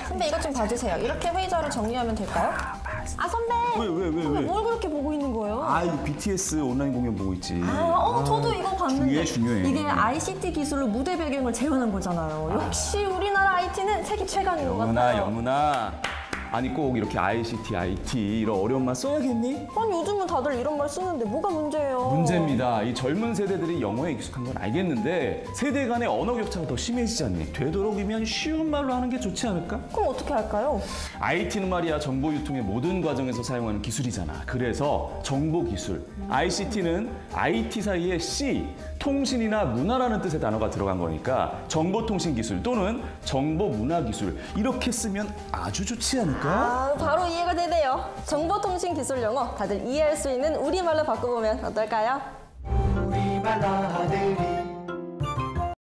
선배 이것 좀 봐주세요. 이렇게 회의자료 정리하면 될까요? 아 선배! 왜? 뭘 그렇게 보고 있는 거예요? 아, 이 BTS 온라인 공연 보고 있지. 저도 이거 봤는데 중요해. 이게 ICT 기술로 무대 배경을 재현한 거잖아요. 역시 우리나라 IT는 세계 최강인 것 같아요. 영은아. 아니 꼭 이렇게 ICT, IT 이런 어려운 말 써야겠니? 아니 요즘은 다들 이런 말 쓰는데 뭐가 문제예요? 문제입니다. 이 젊은 세대들이 영어에 익숙한 건 알겠는데 세대 간의 언어 격차가 더 심해지지 않니? 되도록이면 쉬운 말로 하는 게 좋지 않을까? 그럼 어떻게 할까요? IT는 말이야 정보 유통의 모든 과정에서 사용하는 기술이잖아. 그래서 정보 기술, ICT는 IT 사이에 C, 통신이나 문화라는 뜻의 단어가 들어간 거니까 정보통신 기술 또는 정보문화 기술 이렇게 쓰면 아주 좋지 않을까? 바로 이해가 되네요. 정보통신 기술 용어 다들 이해할 수 있는 우리말로 바꿔보면 어떨까요? 우리말로